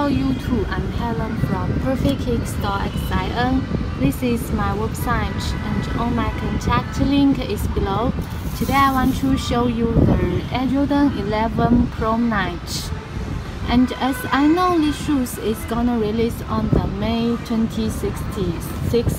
YouTube, I'm Helen from perefctkicks.xin. This is my website and all my contact link is below. Today I want to show you the Air Jordan 11 Prom Night. And as I know this shoes is gonna release on the May 2066.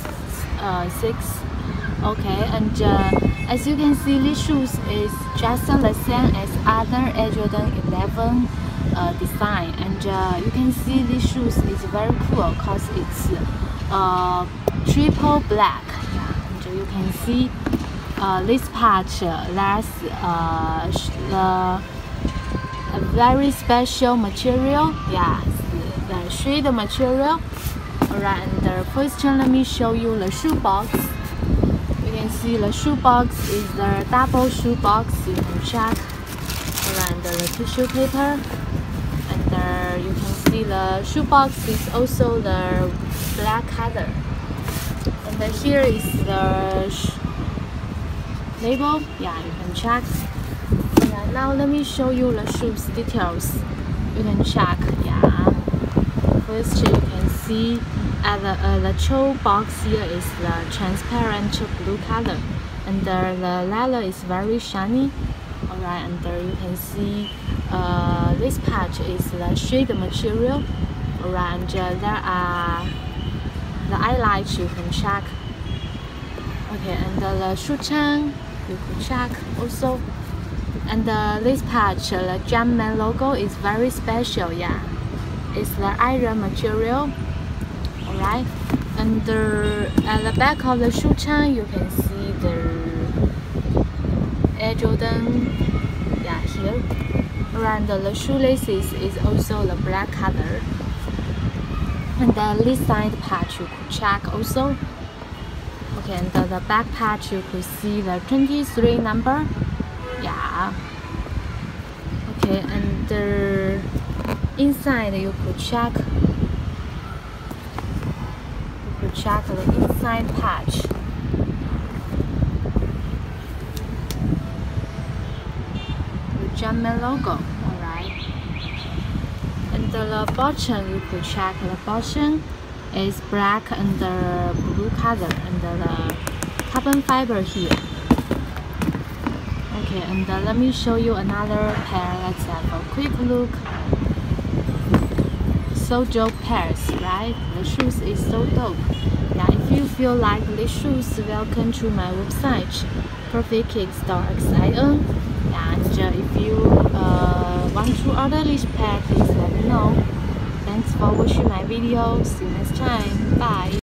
Okay, and as you can see, this shoes is just the same as other Air Jordan 11 design, and you can see this shoes is very cool because it's triple black. Yeah, and you can see this part that's a very special material. Yeah, the shade material. Alright, and first let me show you the shoe box. You can see the shoe box is the double shoe box. You can check. Alright, the tissue paper, and you can see the shoe box is also the black color. And here is the label. Yeah, you can check. Yeah, now let me show you the shoes details. You can check. Yeah. First, you can see at the toe box here is the transparent blue color, and the leather is very shiny. Alright, and you can see this part is the shade material. Alright, and there are the eyelets you can check. Okay, and the shoe chain you can check also. And this part, the Jumpman logo is very special. Yeah, it's the iron material. Alright, and at the back of the shoe chain you can see the Air Jordan. Yeah, here. Alright, the shoelaces is also the black color. And this side part you could check also. Okay, and the back part you could see the 23 number. Yeah. Okay, and the inside you could check. You could check the inside patch. The Jumpman logo. Alright. And the bottom you could check. The bottom is black and the blue color, and the carbon fiber here. Okay, and let me show you another pair. Let's have a quick look. So dope pairs, right? The shoes is so dope. Yeah, if you feel like these shoes, welcome to my website, perefctkicks.xin. Yeah, and if you want to order this pair, please let me know. Thanks for watching my video. See you next time. Bye.